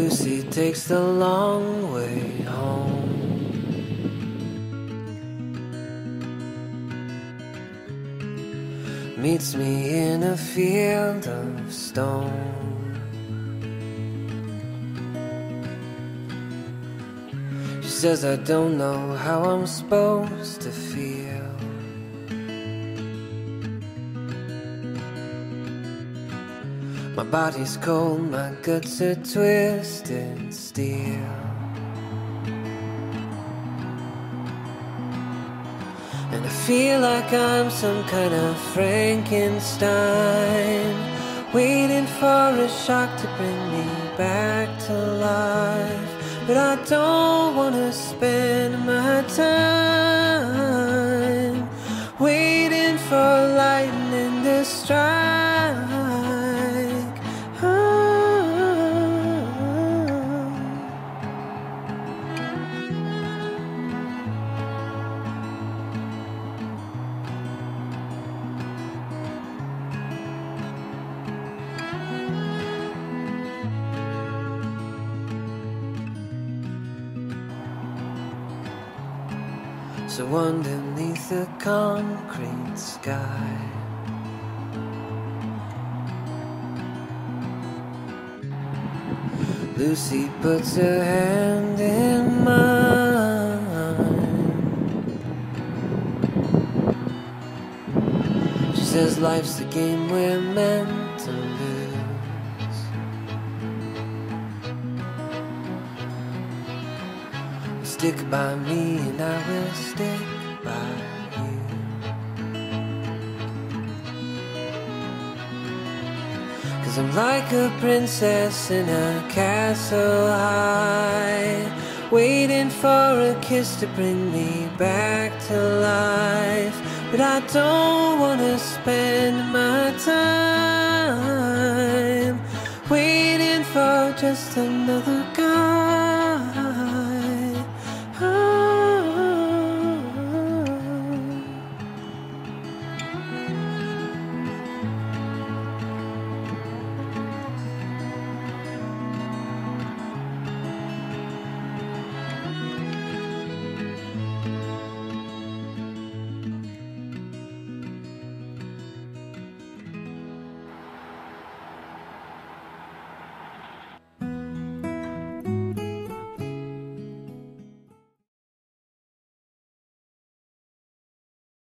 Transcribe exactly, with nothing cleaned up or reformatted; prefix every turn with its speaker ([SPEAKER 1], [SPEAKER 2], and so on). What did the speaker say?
[SPEAKER 1] Lucy takes the long way home. Meets me in a field of stone. She says I don't know how I'm supposed to feel. My body's cold, my guts are twisted steel. And I feel like I'm some kind of Frankenstein, waiting for a shock to bring me back to life. But I don't want to spend my time waiting for lightning to strike. So underneath the concrete sky, Lucy puts her hand in mine. She says life's a game we're meant to lose. Stick by me and I will stick by you. Cause I'm like a princess in a castle high, waiting for a kiss to bring me back to life. But I don't wanna spend my time waiting for just another guy.